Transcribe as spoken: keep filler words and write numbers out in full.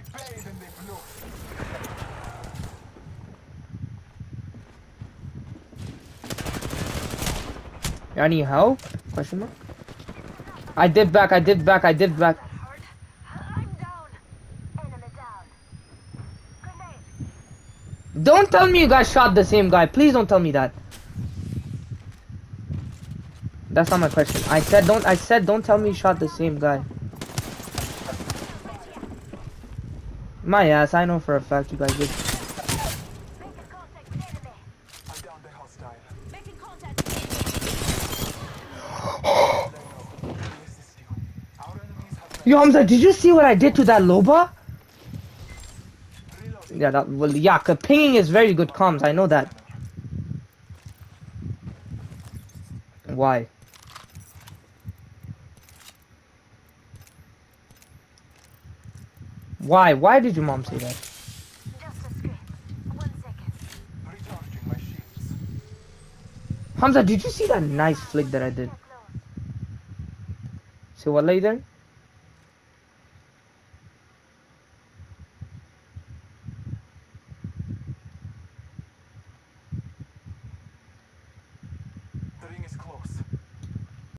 I need help? Question mark. I did back. I did back. I did back. Don't tell me you guys shot the same guy. Please don't tell me that. That's not my question. I said don't. I said don't tell me you shot the same guy. My ass. I know for a fact you guys did. Yo, Hamza, did you see what I did to that Loba? Yeah, that well, yeah. Cause pinging is very good comms. I know that. Why? Why? Why did your mom say that? Hamza, did you see that nice flick that I did? So what later? The ring is close.